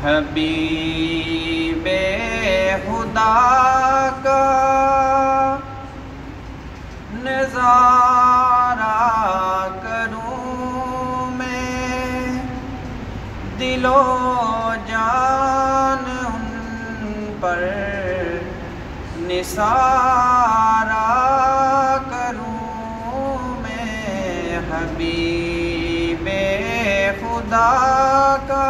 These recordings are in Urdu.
حبیب خدا کا نظارہ کروں میں، دل و جان ان پر نثارہ کروں میں، حبیب خدا کا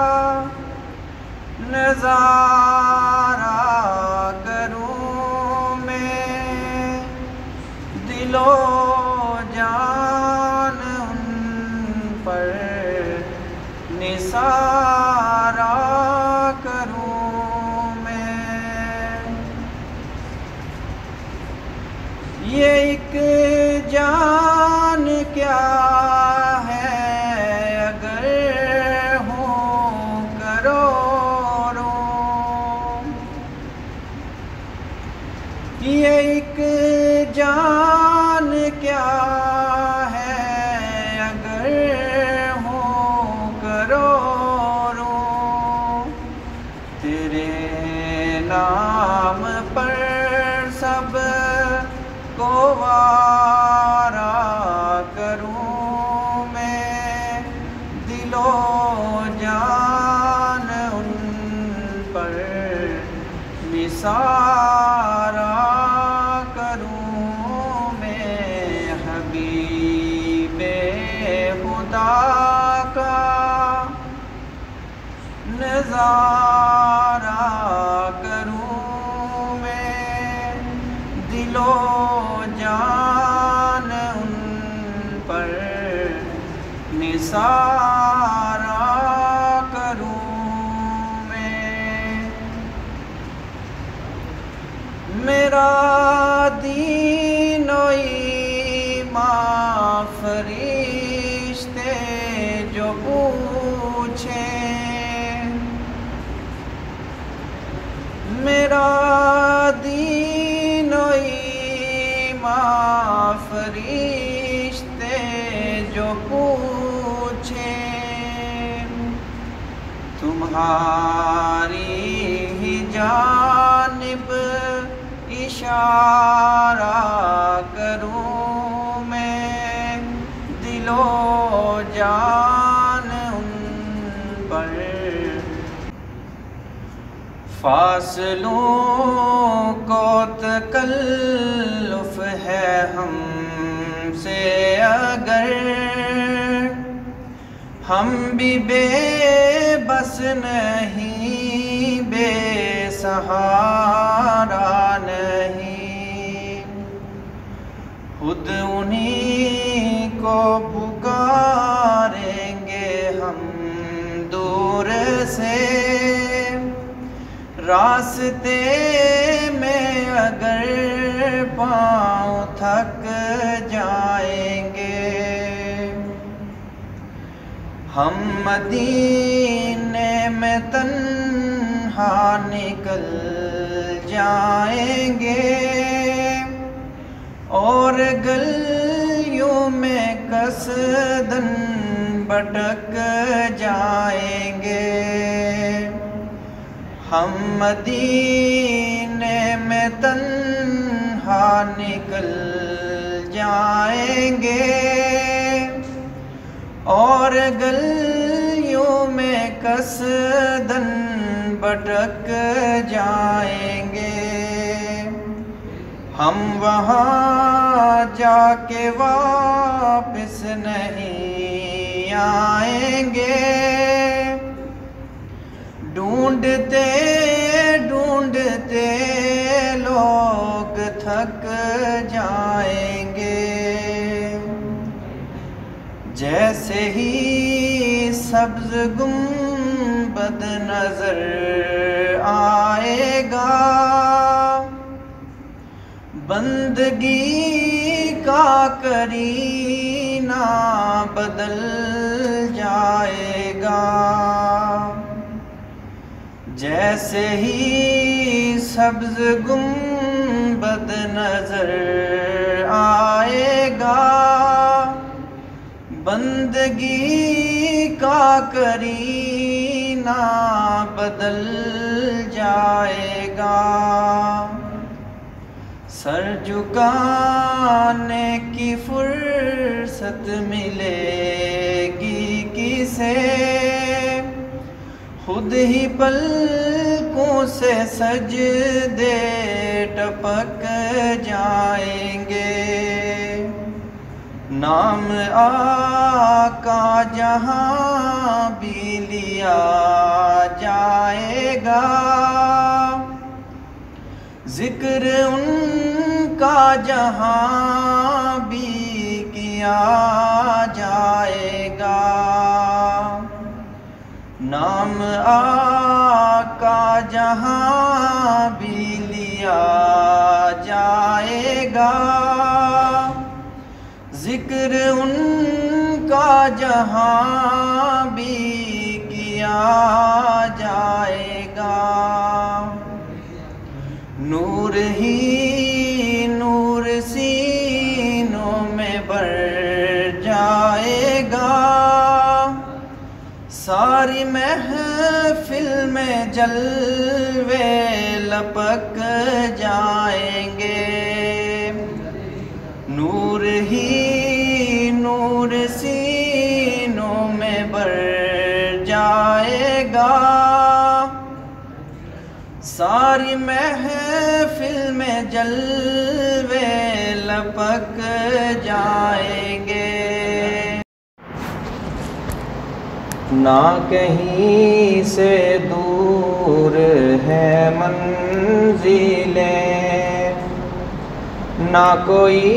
نظارہ کروں میں، دل و جان ان پر نثارہ کروں میں۔ یہ ایک جان کیا ہے اگر ہوں کروڑوں، یہ ایک جان کیا ہے اگر ہوں کروڑوں، تیرے نام پر سب کو وارا کروں میں، دل و جان ان پر نثارہ کروں میں، حبیب خدا کا نظارہ کروں میں، دل و جان ان پر نثارہ کروں میں۔ میرا دین و ایمان فرشتے جو پوچھیں، میرا دین و ایمان فرشتے جو پوچھیں، تمہاری ہی جانب اشارہ کروں میں، دل و جان ان پر فاصلوں کو تکلف ہے ہم سے اگر، ہم بھی بے بس نہیں، بے سہارا نہیں، خود انہی کو پکاریں گے ہم دور سے، راستے میں اگر پاؤں تھک جائیں گے، ہم مدینے میں تنہا نکل جائیں گے، اور گلیوں میں قصداً بھٹک جائیں گے، ہم مدینے میں تنہا نکل جائیں گے، اور گلیوں میں قصداً بھٹک جائیں گے، ہم وہاں جا کے واپس نہیں آئیں گے، ڈھونڈتے ڈھونڈتے لوگ تھک جائیں گے، جیسے ہی سبز گنبد نظر آئے گا، بندگی کا کرینہ بدل جائے گا، جیسے ہی سبز گنبد نظر آئے گا، بندگی کا کرینہ سینہ بدل جائے گا، سر جھکانے کی فرصت ملے گی کسے، خود ہی پلکوں سے سجدے ٹپک جائیں گے، نام آقا جہاں بھی لیا جائے گا، ذکر ان کا جہاں بھی کیا جائے گا، نام آقا جہاں بھی لیا جائے گا، ذکر ان کا جہاں بھی کیا جائے گا، نور ہی نور سینوں میں بر جائے گا، ساری محفل میں جلوے لپک جائیں گے، نور ہی نور سینوں میں بر جائے گا، ساری محفل میں جلوے لپک جائیں گے، نہ کہیں سے دور ہے منزلیں، نہ کوئی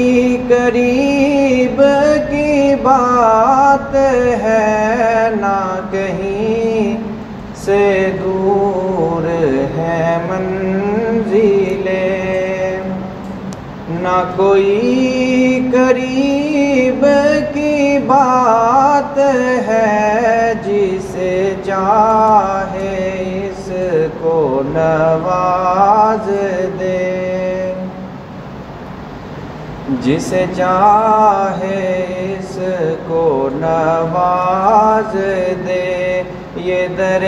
قریب کی بات ہے، نہ کہیں سے دور ہے منزلیں، نہ کوئی قریب کی بات ہے، جسے چاہے اس کو نواز دے، جسے چاہے اس کو نواز دے، یہ در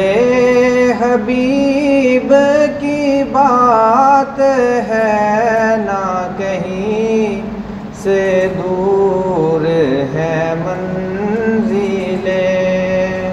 حبیب کی بات ہے، نہ کہیں سے دور ہے منزلیں،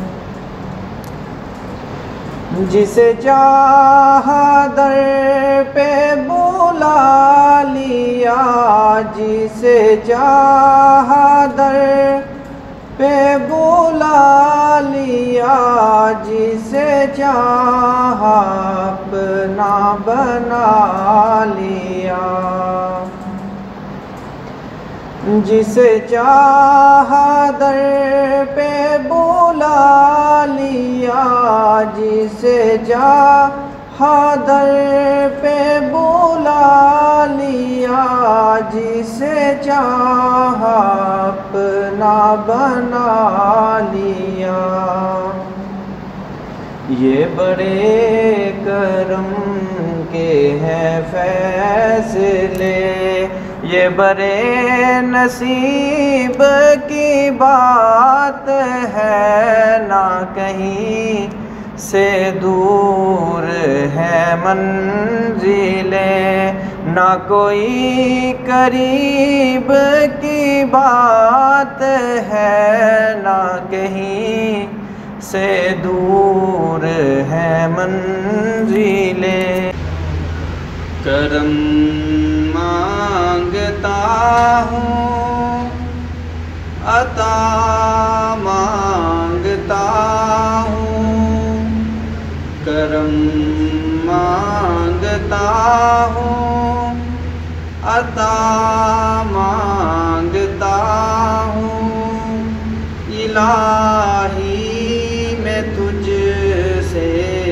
جسے چاہا در پہ بلا لیا، جسے چاہا در پہ بلا لیا، جسے چاہا اپنا بنا لیا، جسے چاہا در پہ بلا لیا، جسے چاہا در پہ بلا لیا، جسے چاہا اپنا بنا لیا، یہ بڑے کرم کے ہیں فیصلے، یہ بڑے نصیب کی بات ہے، نہ کہیں سے دور ہے منزلیں، نہ کوئی قریب کی بات ہے، نہ کہیں سے دور ہے منزلیں، کرم مانگتا ہوں عطا مانگتا ہوں، کرم مانگتا ہوں عطا مانگتا ہوں، الہی میں تجھ سے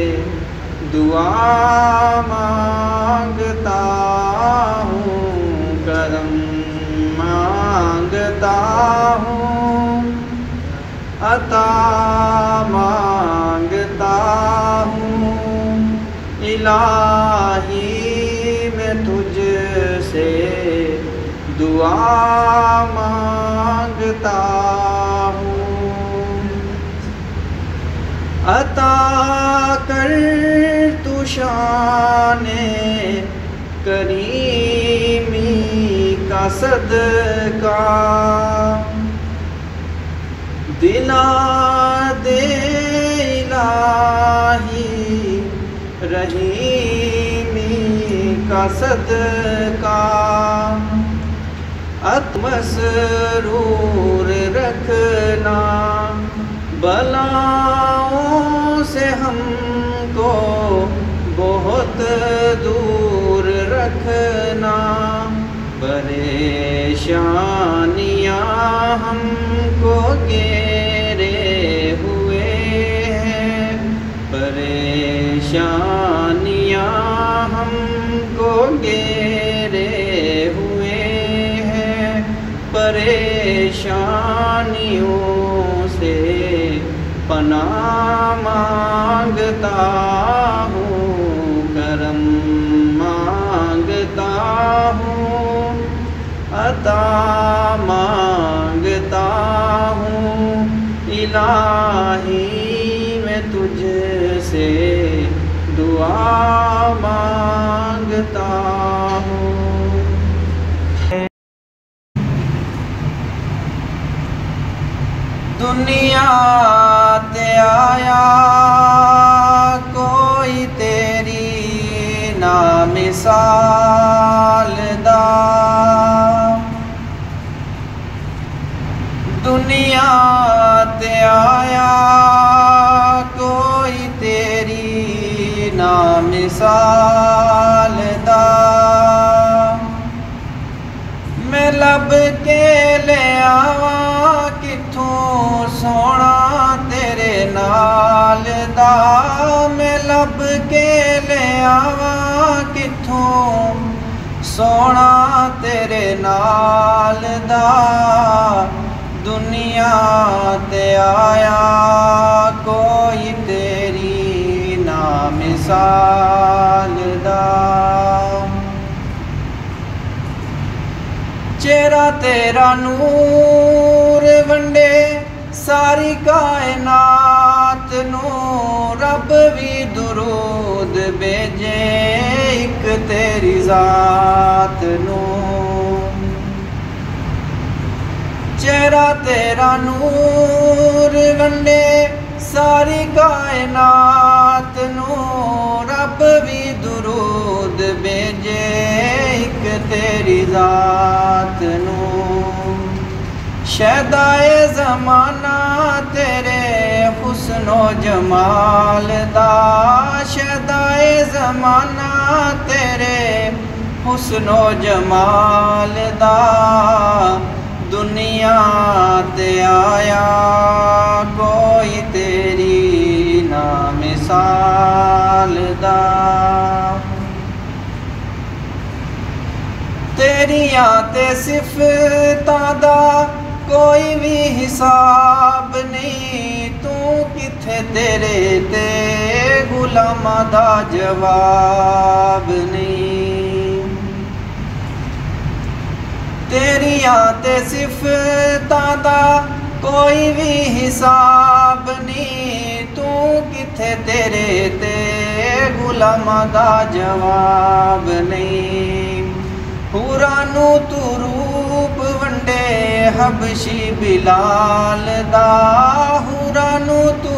دعا مانگتا ہوں، کرم مانگتا ہوں عطا مانگتا ہوں، الہی میں تجھ سے دعا مانگتا ہوں، عطا کر تو شان کریمی کا صدقہ، دلا دے الہی رحیمی کا صدقہ، مسرور رکھنا، بلاؤں سے ہم کو بہت دور رکھنا، پریشانیاں ہم کو گھیرے ہوئے ہیں، پریشانیاں ہم کو گھیرے ہوئے ہیں، پریشانیوں سے پناہ مانگتا ہوں، کرم مانگتا ہوں، عطا مانگتا ہوں، الہی میں تجھ سے دعا مانگتا ہوں۔ دنیا تے آیا کوئی تیری نا مثال دا، دنیا تے آیا کوئی تیری نا مثال دا، میں لب کے لے آواں کتھوں سونا تیرے نال دا، میں لب کے لے آواں کتھوں سونا تیرے نال دا، دنیا تے آیا کوئی تیری نا مثال دا، چہرہ تیرا نور ونڈے ساری کائنات نو، رب بھی درود بھیجے ایک تیری ذات نو، چہرہ تیرا نور ونڈے ساری کائنات نو، رب بھی درود بھیجے ایک تیری ذات نو، شہدائے زمانہ تیرے حسن و جمال دا، شہدائے زمانہ تیرے حسن و جمال دا، دنیا تے آیا کوئی تیری نا مثال دا، تیریاں تے صفتاں دا کوئی بھی حساب نہیں، تو کتھے تیرے تے غلاماں دا جواب نہیں، تیریاں تے صفتاں دا کوئی بھی حساب نہیں، تو کتھے تیرے تے غلاماں دا جواب نہیں، حورانو تو روپ ونڈے حبشی بلال دا، حورانو تو